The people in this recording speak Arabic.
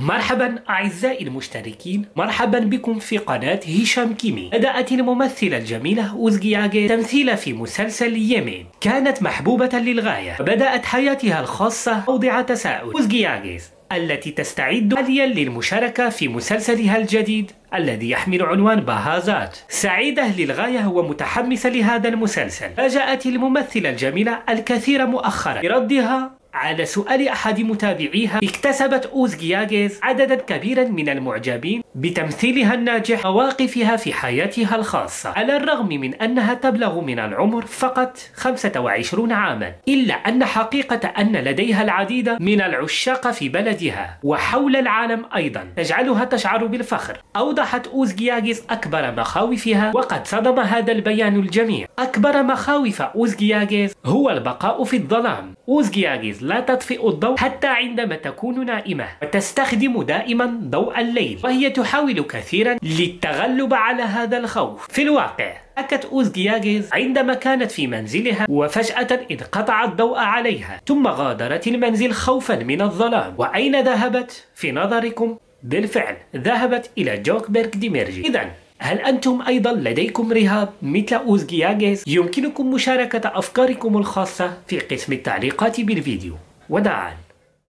مرحبا أعزائي المشتركين، مرحبا بكم في قناة هشام كيمي. بدأت الممثلة الجميلة أوزغي ياغي تمثيل في مسلسل يمين، كانت محبوبة للغاية. بدأت حياتها الخاصة موضع تساؤل. أوزغي ياغي التي تستعد حاليا للمشاركة في مسلسلها الجديد الذي يحمل عنوان باهازات، سعيدة للغاية ومتحمسة لهذا المسلسل. فاجأت الممثلة الجميلة الكثير مؤخرا بردها على سؤال أحد متابعيها. اكتسبت أوزغي ياغي عددا كبيرا من المعجبين بتمثيلها الناجح ومواقفها في حياتها الخاصة، على الرغم من أنها تبلغ من العمر فقط 25 عاما، إلا أن حقيقة أن لديها العديد من العشاق في بلدها وحول العالم أيضا تجعلها تشعر بالفخر. أوضحت أوزغي ياغي أكبر مخاوفها، وقد صدم هذا البيان الجميع. أكبر مخاوف أوزغي ياغي هو البقاء في الظلام. أوزغي ياغي لا تطفئ الضوء حتى عندما تكون نائمة، وتستخدم دائما ضوء الليل، وهي تحاول كثيرا للتغلب على هذا الخوف. في الواقع حكت أوزغي ياغي عندما كانت في منزلها وفجأة انقطع الضوء عليها، ثم غادرت المنزل خوفا من الظلام. وأين ذهبت في نظركم؟ بالفعل ذهبت إلى جوكبيرغ ديميرجي. إذن هل أنتم أيضا لديكم رهاب مثل أوزغي ياغي؟ يمكنكم مشاركة أفكاركم الخاصة في قسم التعليقات بالفيديو. وداعا.